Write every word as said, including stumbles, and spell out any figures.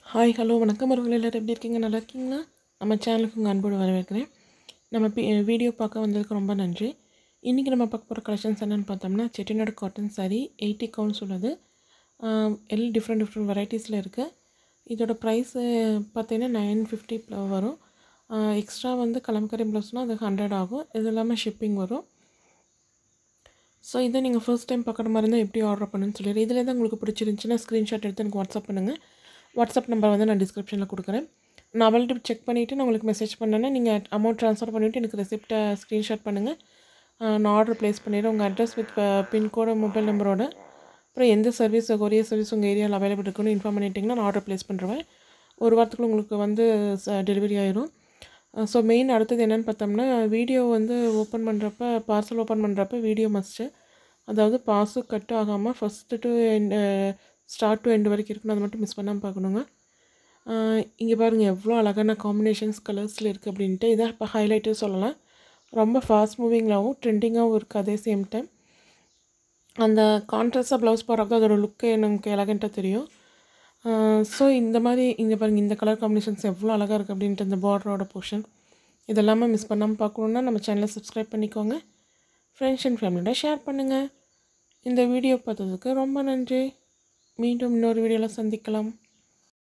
Hi hello வணக்கம் அவர்கள் எல்லோரும் எப்படி இருக்கீங்க? நல்லா இருக்கீங்களா? நம்ம சேனலுக்கு உங்கள் அன்போடு வரவேற்கிறேன். நம்ம பி வீடியோ பார்க்க வந்ததுக்கு ரொம்ப நன்றி. இன்றைக்கி நம்ம பார்க்க போகிற கலெக்ஷன்ஸ் என்னென்னு பார்த்தோம்னா Chettinad cotton sari eighty counts உள்ளது. எல்லாம் டிஃப்ரெண்ட் டிஃப்ரெண்ட் வெரைட்டிஸில் இருக்குது. இதோட ப்ரைஸு பார்த்தீங்கன்னா நைன் ஃபிஃப்டி வரும். எக்ஸ்ட்ரா வந்து கலம்கரி ப்ளவுஸ்னால் அது ஹண்ட்ரட் ஆகும். இது இல்லாமல் ஷிப்பிங் வரும். ஸோ இதை நீங்கள் ஃபர்ஸ்ட் டைம் பார்க்குற மாதிரி இருந்தால் எப்படி ஆர்டர் பண்ணுன்னு சொல்லிடுறேன். இதில் தான் உங்களுக்கு பிடிச்சிருந்துச்சின்னா ஸ்க்ரீன்ஷாட் எடுத்து எனக்கு வாட்ஸ்அப் பண்ணுங்கள். வாட்ஸ்அப் நம்பர் வந்து நான் டிஸ்கிரிப்ஷனில் கொடுக்குறேன். நான் அவள்கிட்ட செக் பண்ணிவிட்டு நான் உங்களுக்கு மெசேஜ் பண்ணேன்னா நீங்கள் அமௌண்ட் ட்ரான்ஸ்ஃபர் பண்ணிவிட்டு எனக்கு ரெசிப்ட்டை ஸ்க்ரீன்ஷாட் பண்ணுங்கள். நான் ஆர்டர் ப்ளேஸ் பண்ணிடுறேன். உங்கள் அட்ரஸ் வித் பின்கோடு மொபைல் நம்பரோட அப்புறம் எந்த சர்வீஸ் கொரியர் சர்வீஸ் உங்கள் ஏரியாவில் அவைலபிள் இருக்குன்னு இன்ஃபார்ம் பண்ணிட்டிங்கன்னா நான் ஆர்டர் ப்ளேஸ் பண்ணுறேன். ஒரு வாரத்துக்குள்ள உங்களுக்கு வந்து டெலிவரி ஆயிரும். ஸோ மெயின் அடுத்தது என்னென்னு பார்த்தோம்னா வீடியோ வந்து ஓப்பன் பண்ணுறப்ப பார்சல் ஓப்பன் பண்ணுறப்ப வீடியோ மஸ்ட்டு. அதாவது பாஸு கட் ஆகாமல் first to end start to end வரைக்கும் இருக்கணும். அதை மட்டும் மிஸ் பண்ணாமல் பார்க்கணுங்க. இங்கே பாருங்கள் எவ்வளோ அழகான காம்பினேஷன்ஸ் கலர்ஸில் இருக்குது அப்படின்ட்டு. இதான் இப்போ ஹைலைட்டு சொல்லலாம். ரொம்ப ஃபாஸ்ட் மூவிங்காகவும் ட்ரெண்டிங்காகவும் இருக்குது. அதே சேம் டைம் அந்த கான்ட்ராஸ்டாக ப்ளவுஸ் போடுறப்ப அதோடய லுக்கு நமக்கு எலகண்ட்டாக தெரியும். ஸோ இந்த மாதிரி இங்கே பாருங்கள் இந்த கலர் காம்பினேஷன்ஸ் எவ்வளோ அழகாக இருக்குது அப்படின்ட்டு இந்த பார்டரோட போர்ஷன் இதெல்லாமே மிஸ் பண்ணாமல் பார்க்கணுன்னா நம்ம சேனலை சப்ஸ்கிரைப் பண்ணிக்கோங்க. ஃப்ரெண்ட்ஸ் அண்ட் ஃபேமிலியோட ஷேர் பண்ணுங்கள். இந்த வீடியோ பார்த்ததுக்கு ரொம்ப நன்றி. மீண்டும் இன்னொரு வீடியோவில் சந்திக்கலாம்.